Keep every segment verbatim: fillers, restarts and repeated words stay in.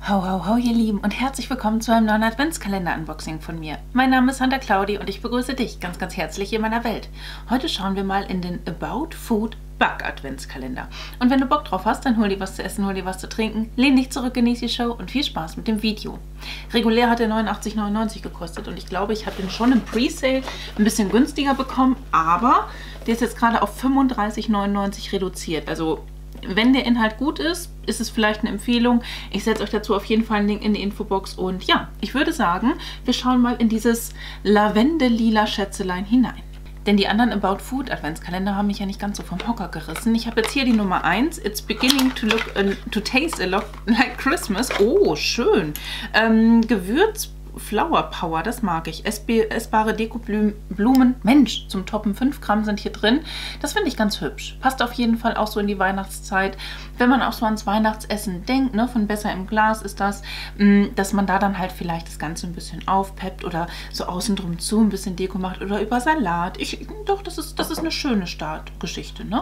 Ho, ho, ho, ihr Lieben und herzlich willkommen zu einem neuen Adventskalender-Unboxing von mir. Mein Name ist Santa Claudi und ich begrüße dich ganz, ganz herzlich in meiner Welt. Heute schauen wir mal in den About Food Bug Adventskalender. Und wenn du Bock drauf hast, dann hol dir was zu essen, hol dir was zu trinken, lehn dich zurück, genieß die Show und viel Spaß mit dem Video. Regulär hat er neunundachtzig neunundneunzig gekostet und ich glaube, ich habe den schon im Presale ein bisschen günstiger bekommen, aber der ist jetzt gerade auf fünfunddreißig neunundneunzig reduziert. Also wenn der Inhalt gut ist, ist es vielleicht eine Empfehlung. Ich setze euch dazu auf jeden Fall einen Link in die Infobox. Und ja, ich würde sagen, wir schauen mal in dieses Lavende-lila Schätzelein hinein. Denn die anderen About Food Adventskalender haben mich ja nicht ganz so vom Hocker gerissen. Ich habe jetzt hier die Nummer eins. It's beginning to look uh, to taste a lot like Christmas. Oh, schön. Ähm, Gewürz Flower Power, das mag ich. Essbare Dekoblumen, Mensch, zum Toppen fünf Gramm sind hier drin. Das finde ich ganz hübsch. Passt auf jeden Fall auch so in die Weihnachtszeit. Wenn man auch so ans Weihnachtsessen denkt, ne, von Besser im Glas ist das, mh, dass man da dann halt vielleicht das Ganze ein bisschen aufpeppt oder so außen drum zu ein bisschen Deko macht oder über Salat. Ich, doch, das ist, das ist eine schöne Startgeschichte, ne?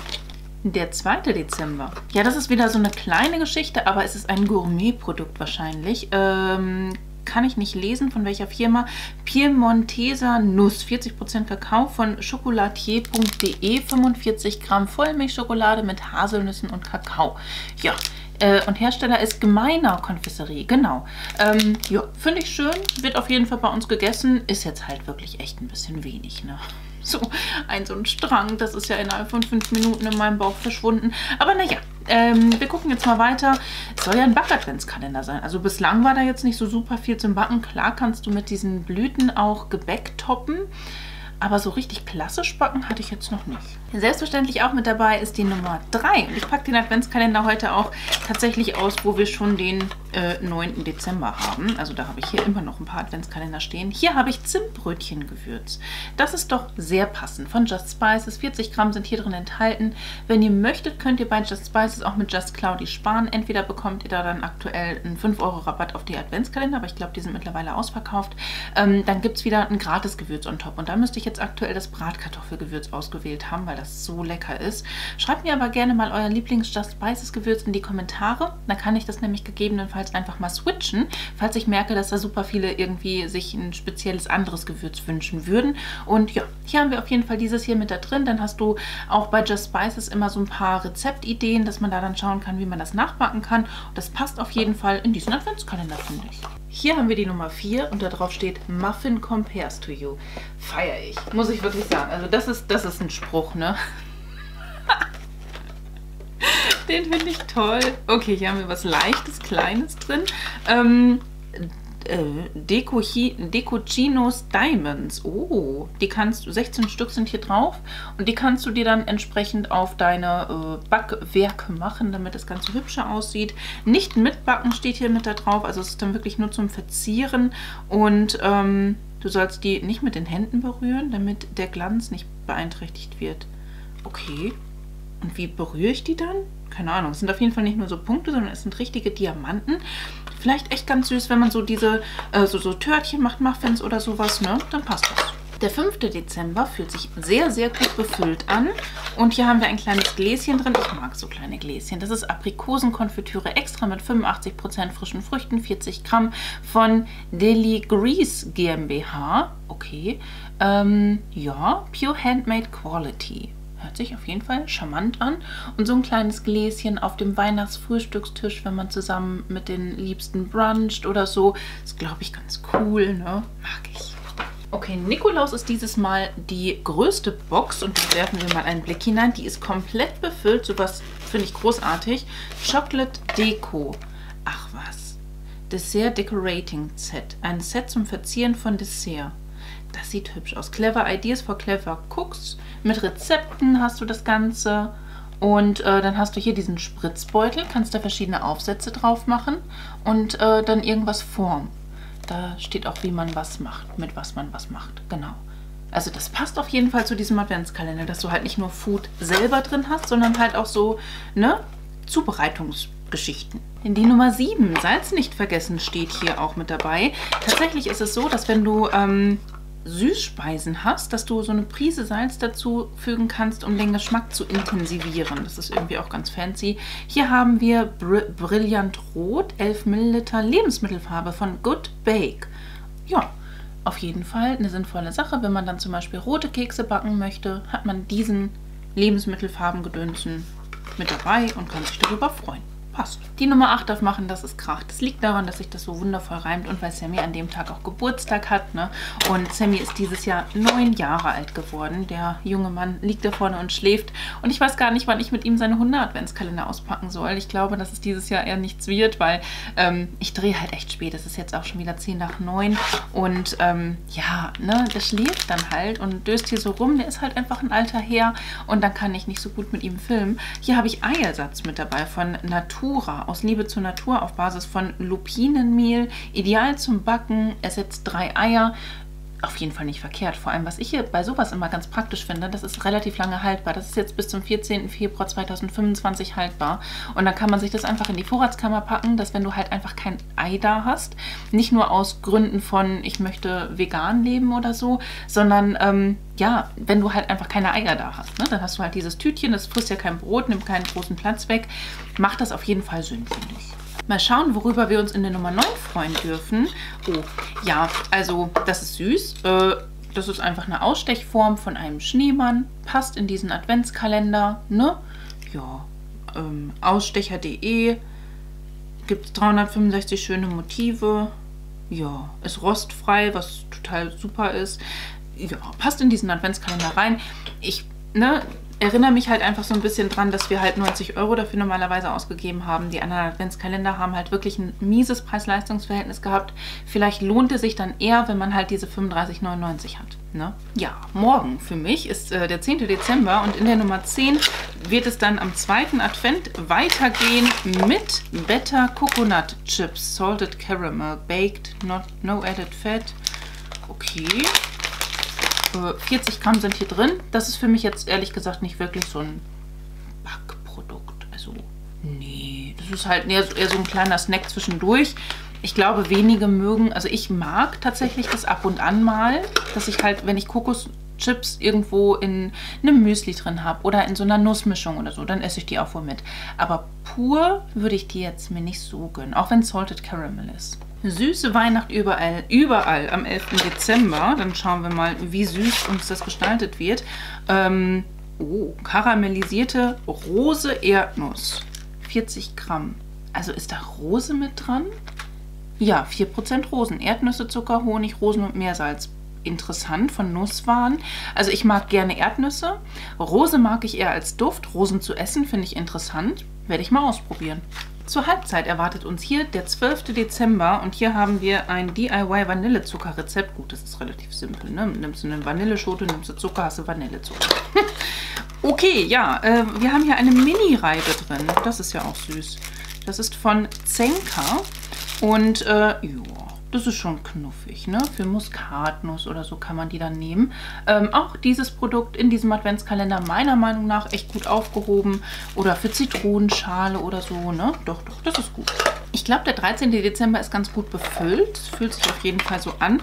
Der zweite Dezember. Ja, das ist wieder so eine kleine Geschichte, aber es ist ein Gourmet-Produkt wahrscheinlich. Ähm... kann ich nicht lesen, von welcher Firma. Piemonteser Nuss, vierzig Prozent Kakao von chocolatier punkt de, fünfundvierzig Gramm Vollmilchschokolade mit Haselnüssen und Kakao. Ja, äh, und Hersteller ist Gemeiner Konfiserie, genau. Ähm, ja, finde ich schön, wird auf jeden Fall bei uns gegessen, ist jetzt halt wirklich echt ein bisschen wenig, ne? So ein so ein Strang, das ist ja innerhalb von fünf Minuten in meinem Bauch verschwunden. Aber naja, ähm, wir gucken jetzt mal weiter. Es soll ja ein Back-Adventskalender sein. Also bislang war da jetzt nicht so super viel zum Backen. Klar kannst du mit diesen Blüten auch Gebäck toppen. Aber so richtig klassisch backen hatte ich jetzt noch nicht. Selbstverständlich auch mit dabei ist die Nummer drei. Und ich packe den Adventskalender heute auch tatsächlich aus, wo wir schon den äh, neunten Dezember haben. Also da habe ich hier immer noch ein paar Adventskalender stehen. Hier habe ich Zimtbrötchengewürz. Das ist doch sehr passend. Von Just Spices. vierzig Gramm sind hier drin enthalten. Wenn ihr möchtet, könnt ihr bei Just Spices auch mit Just Claudi sparen. Entweder bekommt ihr da dann aktuell einen fünf Euro Rabatt auf die Adventskalender, aber ich glaube, die sind mittlerweile ausverkauft. Ähm, dann gibt es wieder ein gratis Gewürz on top. Und da müsste ich jetzt aktuell das Bratkartoffelgewürz ausgewählt haben, weil das so lecker ist. Schreibt mir aber gerne mal euer Lieblings-Just Spices Gewürz in die Kommentare. Da kann ich das nämlich gegebenenfalls einfach mal switchen, falls ich merke, dass da super viele irgendwie sich ein spezielles anderes Gewürz wünschen würden. Und ja, hier haben wir auf jeden Fall dieses hier mit da drin. Dann hast du auch bei Just Spices immer so ein paar Rezeptideen, dass man da dann schauen kann, wie man das nachbacken kann. Und das passt auf jeden Fall in diesen Adventskalender, finde ich. Hier haben wir die Nummer vier und da drauf steht Muffin compares to you. Feier ich, muss ich wirklich sagen. Also das ist, das ist ein Spruch, ne? Den finde ich toll. Okay, hier haben wir was Leichtes, Kleines drin. Ähm, äh, Decochinos Diamonds. Oh, die kannst du, sechzehn Stück sind hier drauf. Und die kannst du dir dann entsprechend auf deine äh, Backwerke machen, damit das Ganze hübscher aussieht. Nicht mitbacken steht hier mit da drauf. Also es ist dann wirklich nur zum Verzieren. Und ähm, du sollst die nicht mit den Händen berühren, damit der Glanz nicht beeinträchtigt wird. Okay. Und wie berühre ich die dann? Keine Ahnung. Es sind auf jeden Fall nicht nur so Punkte, sondern es sind richtige Diamanten. Vielleicht echt ganz süß, wenn man so diese, äh, so, so Törtchen macht, Muffins oder sowas, ne? Dann passt das. Der fünfte Dezember fühlt sich sehr, sehr gut befüllt an. Und hier haben wir ein kleines Gläschen drin. Ich mag so kleine Gläschen. Das ist Aprikosenkonfitüre extra mit fünfundachtzig Prozent frischen Früchten, vierzig Gramm von Deli Grease GmbH. Okay. Ähm, ja, Pure Handmade Quality. Hört sich auf jeden Fall charmant an. Und so ein kleines Gläschen auf dem Weihnachtsfrühstückstisch, wenn man zusammen mit den Liebsten bruncht oder so. Ist, glaube ich, ganz cool, ne? Mag ich. Okay, Nikolaus ist dieses Mal die größte Box und da werfen wir mal einen Blick hinein. Die ist komplett befüllt, sowas finde ich großartig. Chocolate Deko. Ach was. Dessert Decorating Set. Ein Set zum Verzieren von Dessert. Das sieht hübsch aus. Clever Ideas for Clever Cooks. Mit Rezepten hast du das Ganze. Und äh, dann hast du hier diesen Spritzbeutel. Kannst da verschiedene Aufsätze drauf machen. Und äh, dann irgendwas formen. Da steht auch, wie man was macht. Mit was man was macht. Genau. Also das passt auf jeden Fall zu diesem Adventskalender. Dass du halt nicht nur Food selber drin hast, sondern halt auch so, ne, Zubereitungsgeschichten. In die Nummer sieben, Salz nicht vergessen, steht hier auch mit dabei. Tatsächlich ist es so, dass wenn du ähm, Süßspeisen hast, dass du so eine Prise Salz dazu fügen kannst, um den Geschmack zu intensivieren. Das ist irgendwie auch ganz fancy. Hier haben wir Br Brillant Rot, elf Milliliter Lebensmittelfarbe von Good Bake. Ja, auf jeden Fall eine sinnvolle Sache. Wenn man dann zum Beispiel rote Kekse backen möchte, hat man diesen Lebensmittelfarbengedönsen mit dabei und kann sich darüber freuen. Passt. Die Nummer acht darf machen, dass es kracht. Das liegt daran, dass sich das so wundervoll reimt und weil Sammy an dem Tag auch Geburtstag hat. Ne? Und Sammy ist dieses Jahr neun Jahre alt geworden. Der junge Mann liegt da vorne und schläft. Und ich weiß gar nicht, wann ich mit ihm seine hundert-Adventskalender auspacken soll. Ich glaube, dass es dieses Jahr eher nichts wird, weil ähm, ich drehe halt echt spät. Es ist jetzt auch schon wieder zehn nach neun. Und ähm, ja, ne, der schläft dann halt und döst hier so rum. Der ist halt einfach ein alter Herr und dann kann ich nicht so gut mit ihm filmen. Hier habe ich Eiersatz mit dabei von Natur. Aus Liebe zur Natur auf Basis von Lupinenmehl, ideal zum Backen, ersetzt drei Eier. Auf jeden Fall nicht verkehrt. Vor allem, was ich hier bei sowas immer ganz praktisch finde, das ist relativ lange haltbar. Das ist jetzt bis zum vierzehnten Februar zweitausendfünfundzwanzig haltbar. Und dann kann man sich das einfach in die Vorratskammer packen, dass wenn du halt einfach kein Ei da hast, nicht nur aus Gründen von, ich möchte vegan leben oder so, sondern ähm, ja, wenn du halt einfach keine Eier da hast. Ne? Dann hast du halt dieses Tütchen, das frisst ja kein Brot, nimmt keinen großen Platz weg. Macht das auf jeden Fall Sinn, finde ich. Mal schauen, worüber wir uns in der Nummer neun freuen dürfen. Oh, ja, also das ist süß. Äh, das ist einfach eine Ausstechform von einem Schneemann. Passt in diesen Adventskalender, ne? Ja, ähm, ausstecher punkt de. Gibt es dreihundertfünfundsechzig schöne Motive. Ja, ist rostfrei, was total super ist. Ja, passt in diesen Adventskalender rein. Ich, ne... erinnere mich halt einfach so ein bisschen dran, dass wir halt neunzig Euro dafür normalerweise ausgegeben haben. Die anderen Adventskalender haben halt wirklich ein mieses Preis-Leistungs-Verhältnis gehabt. Vielleicht lohnt es sich dann eher, wenn man halt diese fünfunddreißig neunundneunzig hat. Ne? Ja, morgen für mich ist äh, der zehnte Dezember und in der Nummer zehn wird es dann am zweiten Advent weitergehen mit Better Coconut Chips, Salted Caramel, Baked, not, no added fat. Okay. vierzig Gramm sind hier drin. Das ist für mich jetzt ehrlich gesagt nicht wirklich so ein Backprodukt. Also, nee, das ist halt eher so, eher so ein kleiner Snack zwischendurch. Ich glaube, wenige mögen, also ich mag tatsächlich das ab und an mal, dass ich halt, wenn ich Kokoschips irgendwo in einem Müsli drin habe oder in so einer Nussmischung oder so, dann esse ich die auch wohl mit. Aber pur würde ich die jetzt mir nicht so gönnen, auch wenn es Salted Caramel ist. Süße Weihnacht überall, überall am elften Dezember. Dann schauen wir mal, wie süß uns das gestaltet wird. Ähm, oh, karamellisierte Rose Erdnuss. vierzig Gramm. Also ist da Rose mit dran? Ja, vier Prozent Rosen. Erdnüsse, Zucker, Honig, Rosen und Meersalz. Interessant, von Nusswaren. Also ich mag gerne Erdnüsse. Rose mag ich eher als Duft. Rosen zu essen finde ich interessant. Werde ich mal ausprobieren. Zur Halbzeit erwartet uns hier der zwölfte Dezember und hier haben wir ein D I Y Vanillezuckerrezept. Gut, das ist relativ simpel, ne? Nimmst du eine Vanilleschote, nimmst du Zucker, hast du Vanillezucker. Okay, ja, äh, wir haben hier eine Mini-Reibe drin. Das ist ja auch süß. Das ist von Zenka und äh, ja, das ist schon knuffig, ne? Für Muskatnuss oder so kann man die dann nehmen. Ähm, auch dieses Produkt in diesem Adventskalender meiner Meinung nach echt gut aufgehoben. Oder für Zitronenschale oder so, ne? Doch, doch, das ist gut. Ich glaube, der dreizehnte Dezember ist ganz gut befüllt. Es fühlt sich auf jeden Fall so an.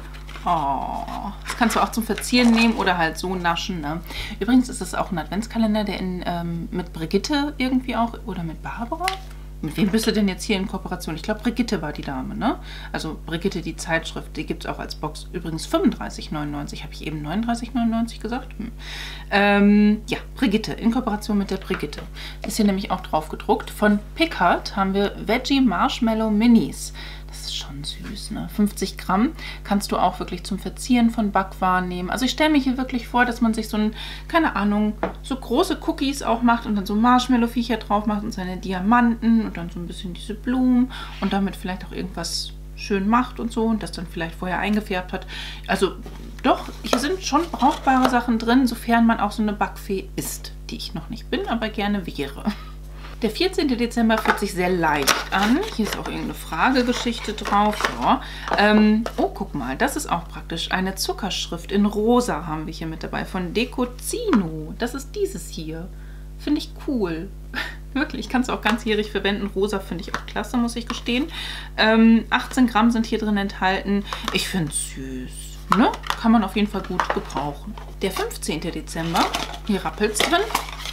Oh, das kannst du auch zum Verzieren nehmen oder halt so naschen, ne? Übrigens ist es auch ein Adventskalender, der in, ähm, mit Brigitte irgendwie auch, oder mit Barbara? Mit wem bist du denn jetzt hier in Kooperation? Ich glaube, Brigitte war die Dame, ne? Also Brigitte, die Zeitschrift, die gibt es auch als Box. Übrigens fünfunddreißig neunundneunzig. Habe ich eben neununddreißig neunundneunzig gesagt? Hm. Ähm, ja, Brigitte, in Kooperation mit der Brigitte. Ist hier nämlich auch drauf gedruckt. Von Pickard haben wir Veggie Marshmallow Minis. Das ist schon süß, ne? fünfzig Gramm kannst du auch wirklich zum Verzieren von Backwaren nehmen. Also ich stelle mir hier wirklich vor, dass man sich so ein, keine Ahnung, so große Cookies auch macht und dann so Marshmallow-Viecher drauf macht und seine Diamanten und dann so ein bisschen diese Blumen und damit vielleicht auch irgendwas schön macht und so und das dann vielleicht vorher eingefärbt hat. Also doch, hier sind schon brauchbare Sachen drin, sofern man auch so eine Backfee ist, die ich noch nicht bin, aber gerne wäre. Der vierzehnte Dezember fühlt sich sehr leicht an. Hier ist auch irgendeine Fragegeschichte drauf. Ja. Ähm, oh, guck mal, das ist auch praktisch. Eine Zuckerschrift in rosa haben wir hier mit dabei von Decozino. Das ist dieses hier. Finde ich cool. Wirklich, kannst du auch ganzjährig verwenden. Rosa finde ich auch klasse, muss ich gestehen. Ähm, achtzehn Gramm sind hier drin enthalten. Ich finde es süß. ne? Kann man auf jeden Fall gut gebrauchen. Der fünfzehnte Dezember, hier rappelt es drin.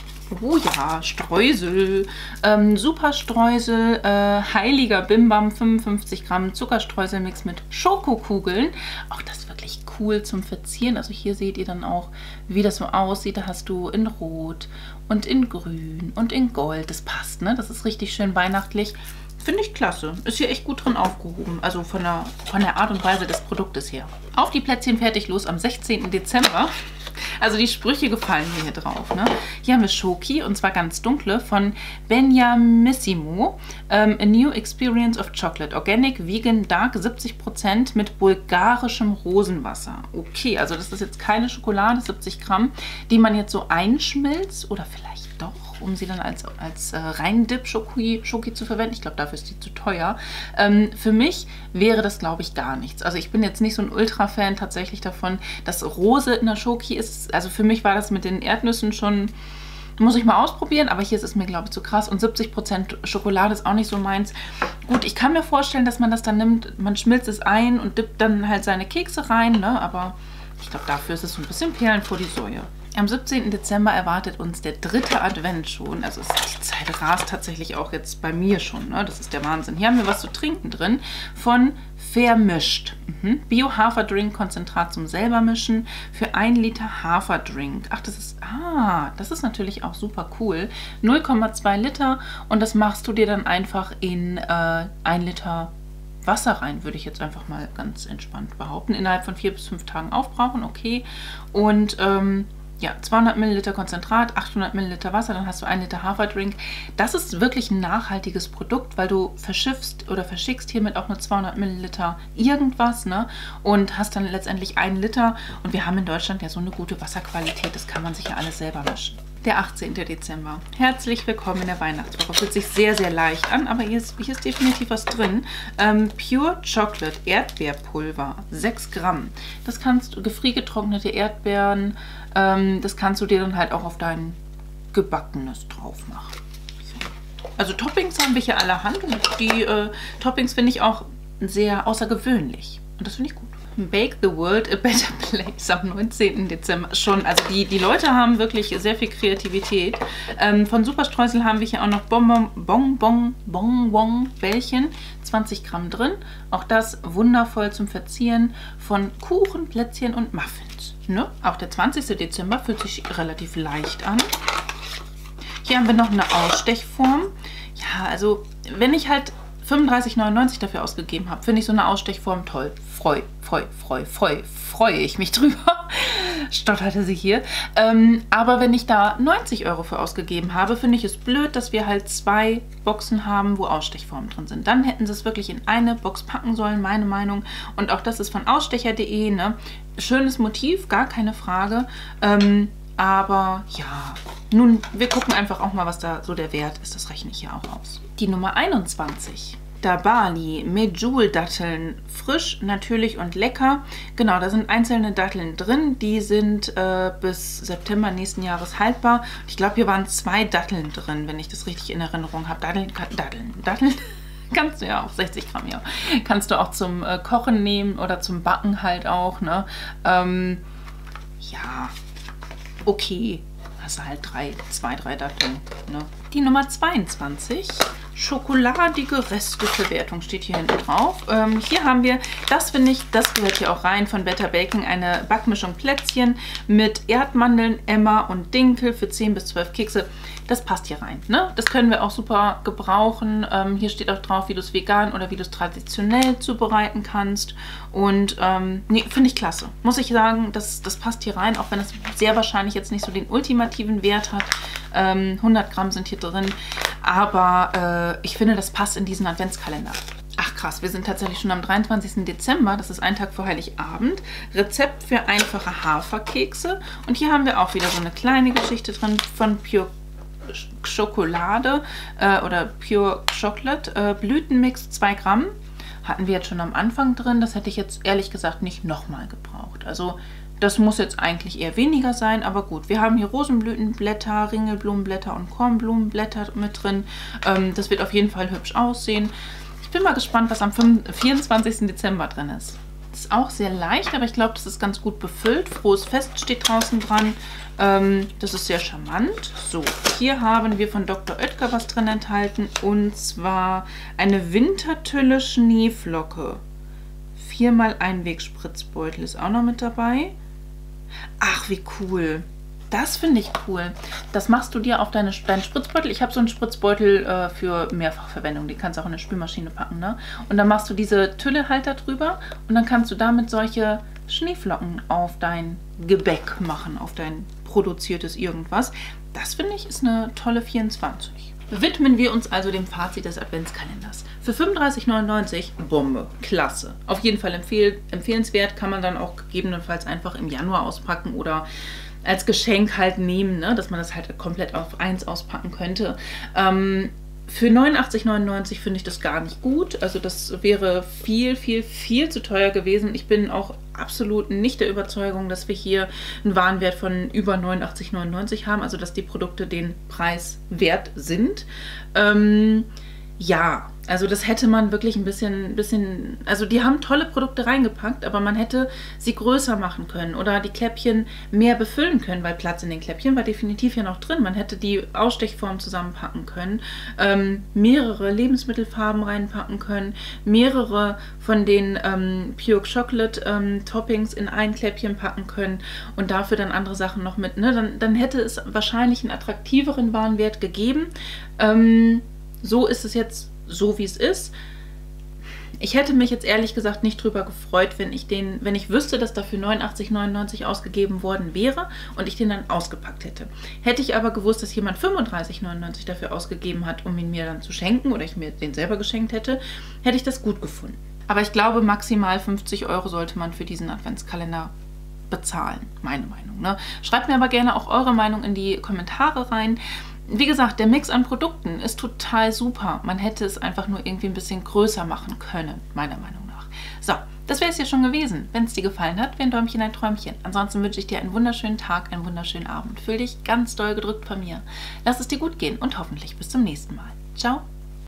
Oh ja, Streusel, ähm, Superstreusel, äh, heiliger Bimbam, fünfundfünfzig Gramm Zuckerstreuselmix mit Schokokugeln. Auch das wirklich cool zum Verzieren. Also hier seht ihr dann auch, wie das so aussieht. Da hast du in Rot und in Grün und in Gold. Das passt, ne? Das ist richtig schön weihnachtlich. Finde ich klasse. Ist hier echt gut drin aufgehoben. Also von der, von der Art und Weise des Produktes her. Auf die Plätzchen fertig los am sechzehnten Dezember. Also die Sprüche gefallen mir hier drauf. Ne? Hier haben wir Schoki, und zwar ganz dunkle, von Benjamissimo. Ähm, A New Experience of Chocolate. Organic, Vegan, Dark, siebzig Prozent mit bulgarischem Rosenwasser. Okay, also das ist jetzt keine Schokolade, siebzig Gramm, die man jetzt so einschmilzt oder vielleicht doch, um sie dann als, als äh, Reindip-Schoki Schoki zu verwenden. Ich glaube, dafür ist die zu teuer. Ähm, für mich wäre das, glaube ich, gar nichts. Also ich bin jetzt nicht so ein Ultra-Fan tatsächlich davon, dass Rose in der Schoki ist. Also für mich war das mit den Erdnüssen schon, muss ich mal ausprobieren, aber hier ist es mir, glaube ich, zu krass. Und siebzig Prozent Schokolade ist auch nicht so meins. Gut, ich kann mir vorstellen, dass man das dann nimmt, man schmilzt es ein und dippt dann halt seine Kekse rein, ne? Aber ich glaube, dafür ist es so ein bisschen Perlen vor die Säue. Am siebzehnten Dezember erwartet uns der dritte Advent schon. Also die Zeit rast tatsächlich auch jetzt bei mir schon. Ne? Das ist der Wahnsinn. Hier haben wir was zu trinken drin von Vermischt. Mhm. Bio-Haferdrink-Konzentrat zum selbermischen für ein Liter Haferdrink. Ach, das ist, ah, das ist natürlich auch super cool. null Komma zwei Liter, und das machst du dir dann einfach in äh, ein Liter Wasser rein, würde ich jetzt einfach mal ganz entspannt behaupten. Innerhalb von vier bis fünf Tagen aufbrauchen, okay. Und ähm, ja, zweihundert Milliliter Konzentrat, achthundert Milliliter Wasser, dann hast du ein Liter Haferdrink. Das ist wirklich ein nachhaltiges Produkt, weil du verschiffst oder verschickst hiermit auch nur zweihundert Milliliter irgendwas, ne? Und hast dann letztendlich einen Liter. Und wir haben in Deutschland ja so eine gute Wasserqualität, das kann man sich ja alles selber mischen. Der achtzehnte Dezember. Herzlich willkommen in der Weihnachtswoche. Fühlt sich sehr, sehr leicht an, aber hier ist, hier ist definitiv was drin. Ähm, Pure Chocolate Erdbeerpulver, sechs Gramm. Das kannst du, gefriergetrocknete Erdbeeren, ähm, das kannst du dir dann halt auch auf dein Gebackenes drauf machen. So. Also Toppings haben wir hier allerhand, und die äh, Toppings finde ich auch sehr außergewöhnlich. Und das finde ich gut. Bake the World a Better Place am neunzehnten Dezember. Schon, also die, die Leute haben wirklich sehr viel Kreativität. Ähm, von Superstreusel haben wir hier auch noch Bonbon, Bonbon, Bonbon, Bällchen, zwanzig Gramm drin. Auch das wundervoll zum Verzieren von Kuchen, Plätzchen und Muffins. Ne? Auch der zwanzigste Dezember fühlt sich relativ leicht an. Hier haben wir noch eine Ausstechform. Ja, also wenn ich halt fünfunddreißig neunundneunzig dafür ausgegeben habe, finde ich so eine Ausstechform toll. Freu, freu, freu, freu, freue ich mich drüber. Stotterte sie hier. Ähm, aber wenn ich da neunzig Euro für ausgegeben habe, finde ich es blöd, dass wir halt zwei Boxen haben, wo Ausstechformen drin sind. Dann hätten sie es wirklich in eine Box packen sollen, meine Meinung. Und auch das ist von ausstecher punkt de. Ne? Schönes Motiv, gar keine Frage. Ähm, aber ja, nun, wir gucken einfach auch mal, was da so der Wert ist. Das rechne ich ja auch aus. Die Nummer einundzwanzig. Dabali Medjool-Datteln, frisch, natürlich und lecker. Genau, da sind einzelne Datteln drin, die sind äh, bis September nächsten Jahres haltbar. Ich glaube, hier waren zwei Datteln drin, wenn ich das richtig in Erinnerung habe. Datteln, Datteln, Datteln. Kannst du ja auch, sechzig Gramm, ja. Kannst du auch zum äh, Kochen nehmen oder zum Backen halt auch, ne? Ähm, ja, okay. Hast du halt drei, zwei, drei Datteln, ne? Die Nummer zweiundzwanzig. Schokoladige Resteverwertung steht hier hinten drauf. Ähm, hier haben wir, das finde ich, das gehört hier auch rein, von Better Baking, eine Backmischung Plätzchen mit Erdmandeln, Emmer und Dinkel für zehn bis zwölf Kekse. Das passt hier rein, ne? Das können wir auch super gebrauchen. Ähm, hier steht auch drauf, wie du es vegan oder wie du es traditionell zubereiten kannst. Und ähm, nee, finde ich klasse. Muss ich sagen, das, das passt hier rein, auch wenn es sehr wahrscheinlich jetzt nicht so den ultimativen Wert hat. Ähm, hundert Gramm sind hier drin. Aber äh, ich finde, das passt in diesen Adventskalender. Ach krass, wir sind tatsächlich schon am dreiundzwanzigsten Dezember. Das ist ein Tag vor Heiligabend. Rezept für einfache Haferkekse. Und hier haben wir auch wieder so eine kleine Geschichte drin von Pure Schokolade äh, oder Pure Chocolate. Äh, Blütenmix zwei Gramm. Hatten wir jetzt schon am Anfang drin. Das hätte ich jetzt ehrlich gesagt nicht nochmal gebraucht. Also das muss jetzt eigentlich eher weniger sein, aber gut. Wir haben hier Rosenblütenblätter, Ringelblumenblätter und Kornblumenblätter mit drin. Ähm, das wird auf jeden Fall hübsch aussehen. Ich bin mal gespannt, was am vierundzwanzigsten Dezember drin ist. Ist auch sehr leicht, aber ich glaube, das ist ganz gut befüllt. Frohes Fest steht draußen dran. Ähm, das ist sehr charmant. So, hier haben wir von Doktor Oetker was drin enthalten. Und zwar eine Wintertülle Schneeflocke. Viermal Einwegspritzbeutel ist auch noch mit dabei. Ach, wie cool. Das finde ich cool. Das machst du dir auf deine, deinen Spritzbeutel. Ich habe so einen Spritzbeutel äh, für Mehrfachverwendung. Die kannst du auch in eine Spülmaschine packen, ne? Und dann machst du diese Tülle halt da drüber und dann kannst du damit solche Schneeflocken auf dein Gebäck machen, auf dein produziertes irgendwas. Das finde ich ist eine tolle vierundzwanzig. Widmen wir uns also dem Fazit des Adventskalenders. Für fünfunddreißig neunundneunzig Bombe, klasse. Auf jeden Fall empfehl empfehlenswert, kann man dann auch gegebenenfalls einfach im Januar auspacken oder als Geschenk halt nehmen, ne? Dass man das halt komplett auf eins auspacken könnte. Ähm, für neunundachtzig neunundneunzig finde ich das gar nicht gut. Also das wäre viel, viel, viel zu teuer gewesen. Ich bin auch absolut nicht der Überzeugung, dass wir hier einen Warenwert von über neunundachtzig neunundneunzig haben. Also dass die Produkte den Preis wert sind. Ähm, ja, also das hätte man wirklich ein bisschen, bisschen, also die haben tolle Produkte reingepackt, aber man hätte sie größer machen können oder die Kläppchen mehr befüllen können, weil Platz in den Kläppchen war definitiv ja noch drin. Man hätte die Ausstechform zusammenpacken können, ähm, mehrere Lebensmittelfarben reinpacken können, mehrere von den ähm, Pure Chocolate ähm, Toppings in ein Kläppchen packen können und dafür dann andere Sachen noch mit, ne? Dann, dann hätte es wahrscheinlich einen attraktiveren Warenwert gegeben. Ähm, so ist es jetzt so, wie es ist. Ich hätte mich jetzt ehrlich gesagt nicht drüber gefreut, wenn ich den, wenn ich wüsste, dass dafür neunundachtzig neunundneunzig ausgegeben worden wäre und ich den dann ausgepackt hätte. Hätte ich aber gewusst, dass jemand fünfunddreißig neunundneunzig dafür ausgegeben hat, um ihn mir dann zu schenken oder ich mir den selber geschenkt hätte, hätte ich das gut gefunden. Aber ich glaube, maximal fünfzig Euro sollte man für diesen Adventskalender bezahlen, meine Meinung, ne? Schreibt mir aber gerne auch eure Meinung in die Kommentare rein. Wie gesagt, der Mix an Produkten ist total super. Man hätte es einfach nur irgendwie ein bisschen größer machen können, meiner Meinung nach. So, das wäre es ja schon gewesen. Wenn es dir gefallen hat, wäre ein Däumchen ein Träumchen. Ansonsten wünsche ich dir einen wunderschönen Tag, einen wunderschönen Abend. Fühl dich ganz doll gedrückt von mir. Lass es dir gut gehen und hoffentlich bis zum nächsten Mal. Ciao!